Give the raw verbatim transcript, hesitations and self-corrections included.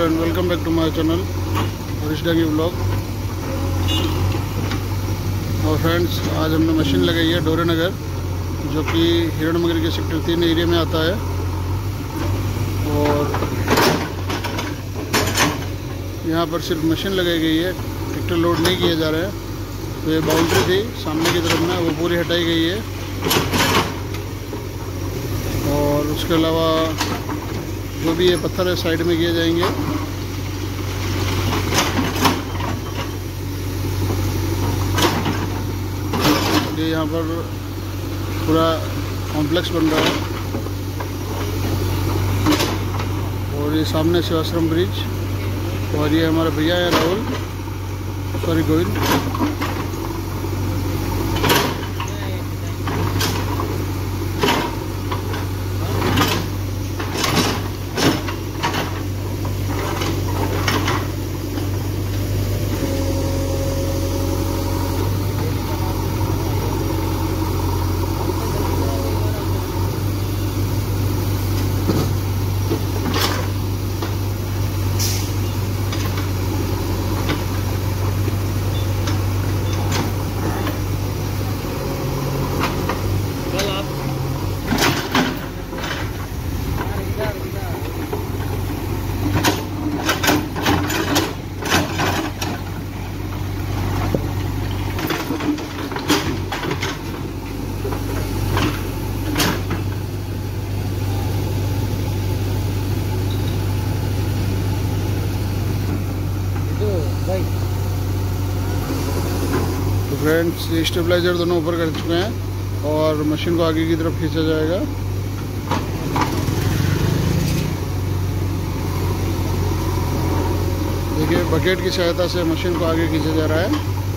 And welcome back to my channel Harish Dangi vlog. और friends, आज हमने मशीन लगाई है डोरे नगर, जो कि हिरणमगर के सेक्टर तीन एरिया में आता है। और यहाँ पर सिर्फ मशीन लगाई गई है, ट्रैक्टर लोड नहीं किया जा रहा है। तो ये बाउंड्री थी सामने की तरफ में, वो पूरी हटाई गई है। और उसके अलावा जो भी ये पत्थर है साइड में किए जाएंगे। ये यहाँ पर पूरा कॉम्प्लेक्स बन रहा है। और ये सामने शिवाश्रम ब्रिज, और ये हमारे भैया है राहुल सॉरी गोविंद। तो फ्रेंड्स, ये स्टेबलाइजर दोनों ऊपर कर चुके हैं और मशीन को आगे की तरफ खींचा जाएगा। देखिए, बकेट की सहायता से मशीन को आगे खींचा जा रहा है।